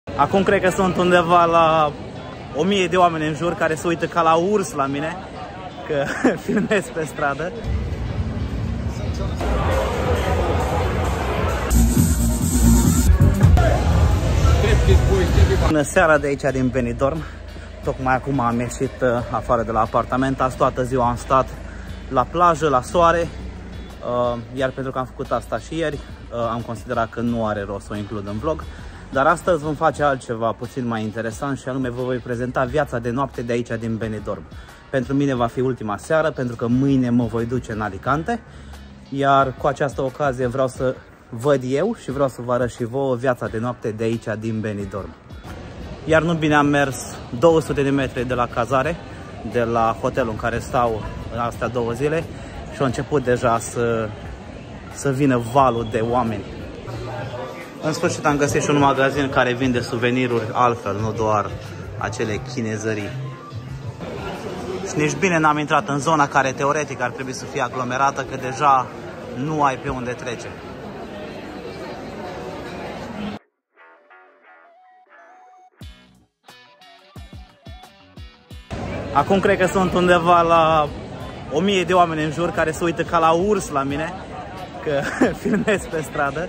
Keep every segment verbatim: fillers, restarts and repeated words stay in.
Acum cred că sunt undeva la o mie de oameni în jur care se uită ca la urs la mine, că filmez pe stradă. Bună seara de aici din Benidorm. Tocmai acum am ieșit afară de la apartament. Azi toată ziua am stat la plajă, la soare. Iar pentru că am făcut asta și ieri, am considerat că nu are rost să o includ în vlog. Dar astăzi vom face altceva puțin mai interesant și anume vă voi prezenta viața de noapte de aici din Benidorm. Pentru mine va fi ultima seară, pentru că mâine mă voi duce în Alicante. Iar cu această ocazie vreau să văd eu și vreau să vă arăt și vouă viața de noapte de aici din Benidorm. Iar nu bine am mers două sute de metri de la cazare, de la hotelul în care stau în astea două zile și a început deja să, să vină valul de oameni. În sfârșit am găsit și un magazin care vinde suveniruri altfel, nu doar acele chinezării. Și nici bine n-am intrat în zona care teoretic ar trebui să fie aglomerată, că deja nu ai pe unde trece. Acum cred că sunt undeva la o mie de oameni în jur care se uită ca la urs la mine, că filmez pe stradă.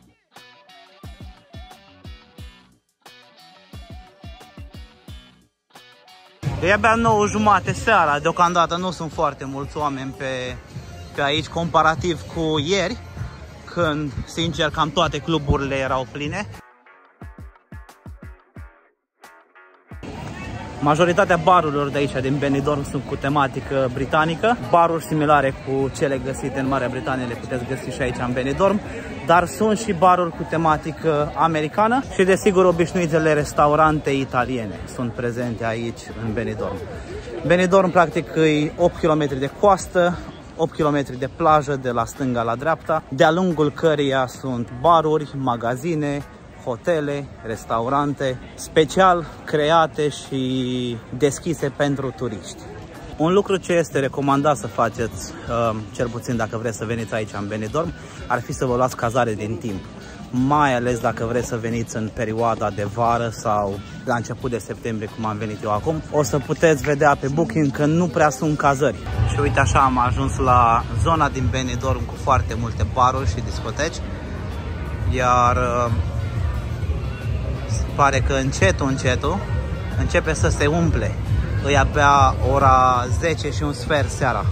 E abia nouă jumate seara, deocamdată nu sunt foarte mulți oameni pe, pe aici, comparativ cu ieri, când, sincer, cam toate cluburile erau pline. Majoritatea barurilor de aici din Benidorm sunt cu tematică britanică. Baruri similare cu cele găsite în Marea Britanie le puteți găsi și aici în Benidorm. Dar sunt și baruri cu tematică americană și desigur obișnuitele restaurante italiene sunt prezente aici în Benidorm. Benidorm practic e opt kilometri de coastă, opt kilometri de plajă de la stânga la dreapta, de-a lungul căreia sunt baruri, magazine, hotele, restaurante, special create și deschise pentru turiști. Un lucru ce este recomandat să faceți, cel puțin dacă vreți să veniți aici în Benidorm, ar fi să vă luați cazare din timp. Mai ales dacă vreți să veniți în perioada de vară sau la început de septembrie, cum am venit eu acum, o să puteți vedea pe Booking că nu prea sunt cazări. Și uite așa am ajuns la zona din Benidorm cu foarte multe baruri și discoteci. Iar pare că încetul, încetul începe să se umple. E abia ora zece și un sfert seara.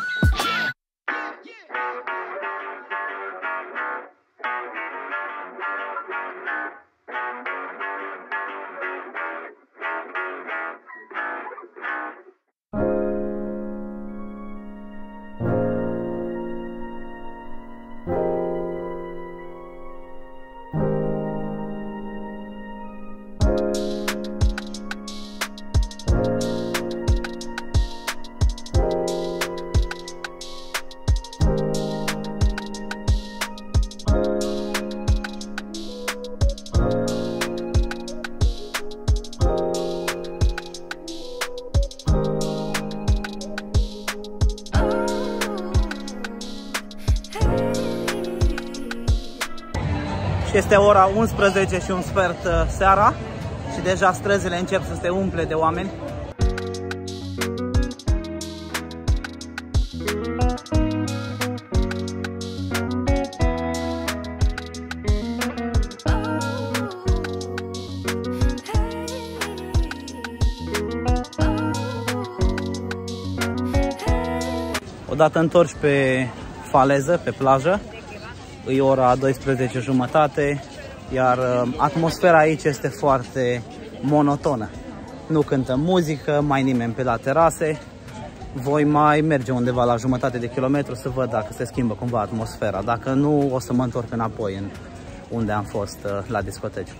Și este ora unsprezece și un sfert seara și deja străzile încep să se umple de oameni. Odată întorci pe faleză, pe plajă, e ora douăsprezece și jumătate, iar atmosfera aici este foarte monotonă. Nu cântă muzică, mai nimeni pe la terase. Voi mai merge undeva la jumătate de kilometru să văd dacă se schimbă cumva atmosfera. Dacă nu, o să mă întorc înapoi în unde am fost la discoteci.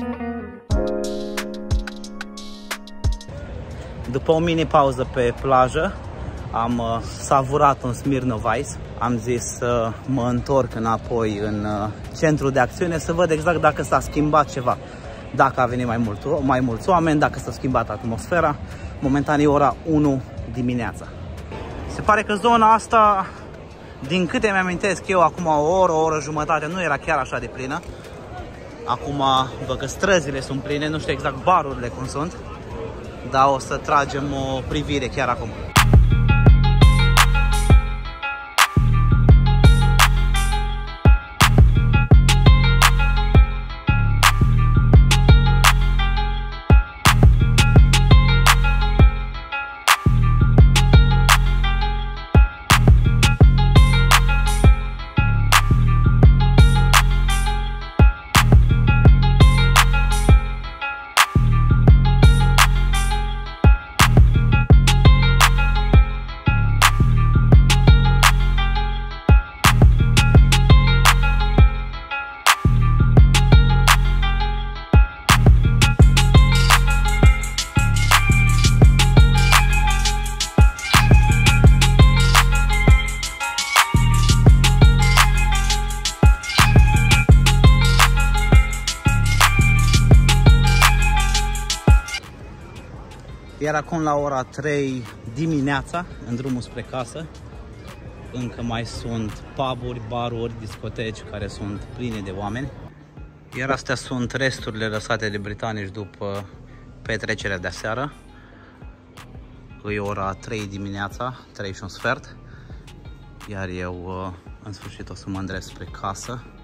După o mini pauză pe plajă, am savurat un Smirnoff Ice. Am zis să mă întorc înapoi în centrul de acțiune să văd exact dacă s-a schimbat ceva. Dacă a venit mai, mult, mai mulți oameni, dacă s-a schimbat atmosfera. Momentan e ora unu dimineața. Se pare că zona asta, din câte mi-amintesc eu, acum o oră, o oră jumătate, nu era chiar așa de plină. Acum văd că străzile sunt pline, nu știu exact barurile cum sunt, dar o să tragem o privire chiar acum. Iar acum la ora trei dimineața, în drumul spre casă, încă mai sunt puburi, baruri, discoteci care sunt pline de oameni. Iar astea sunt resturile lăsate de britanici după petrecerea de aseară. E ora trei dimineața, trei și un sfert. Iar eu în sfârșit o să mă îndrept spre casă.